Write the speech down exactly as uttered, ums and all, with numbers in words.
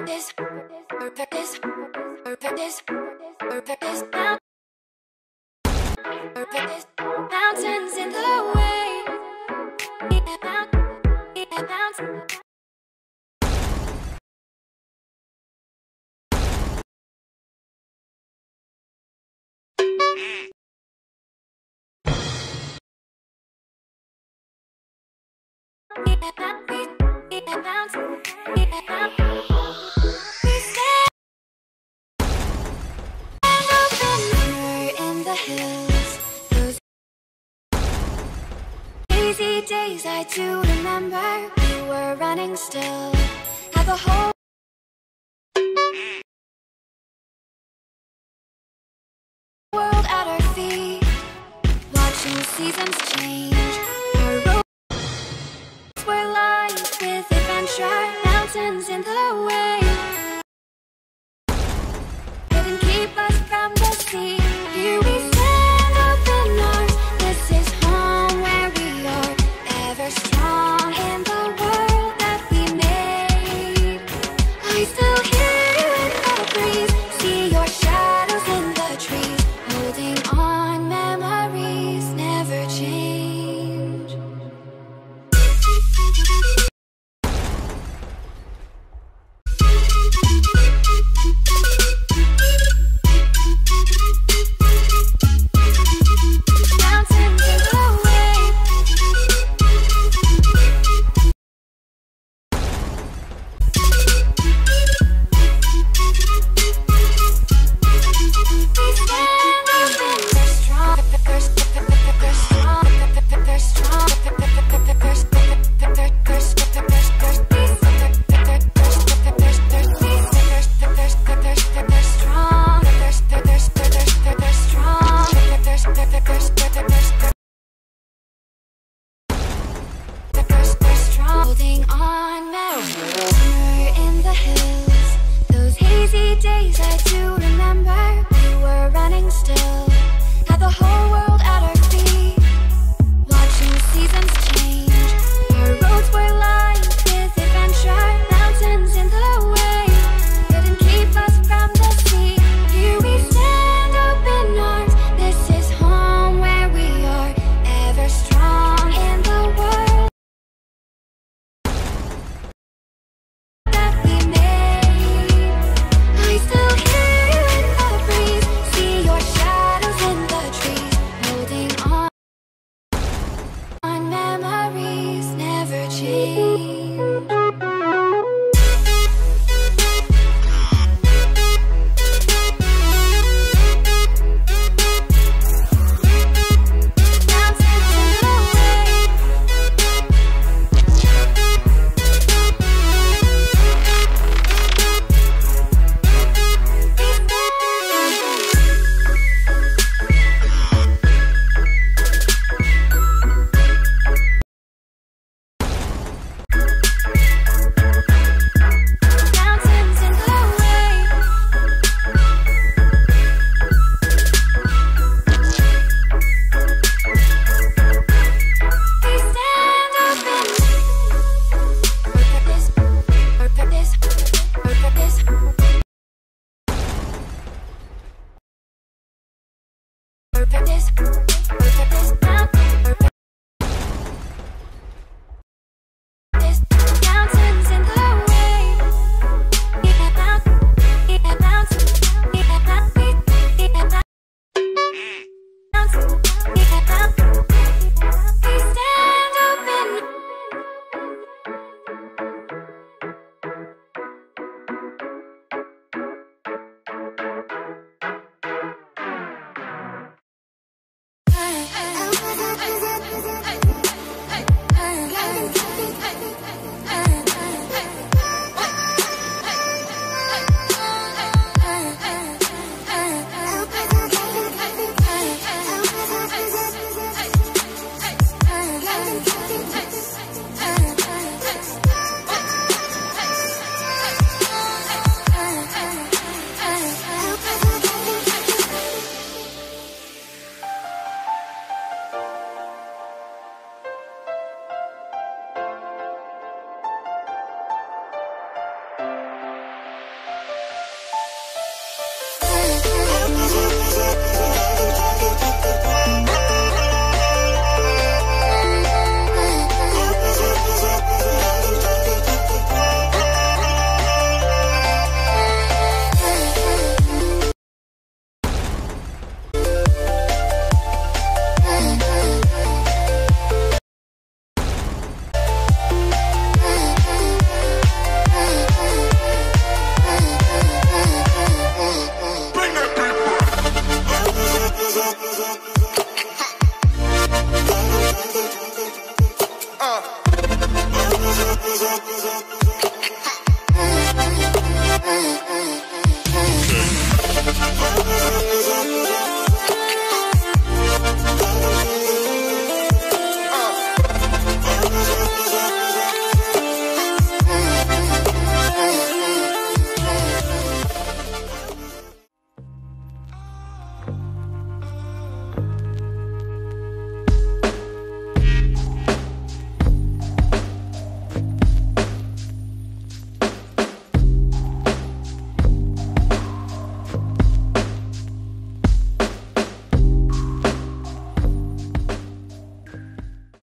this, perfect this, perfect this, perfect this, perfect this. Mountains in the way, mountains. Easy days I do remember. We were running still, had the whole world at our feet, watching seasons change. Our roads were lined with adventure, mountains in the way couldn't keep us from the sea. Here we stand open arms, this is home where we are, ever strong in the world that we made. I still hear you in the breeze, see your shadows in the trees, holding on, memories never change. Mountains in the way, we stand open, they're strong, they're strong, they're strong, they're strong, holding on, memories in the hills. Those hazy days I do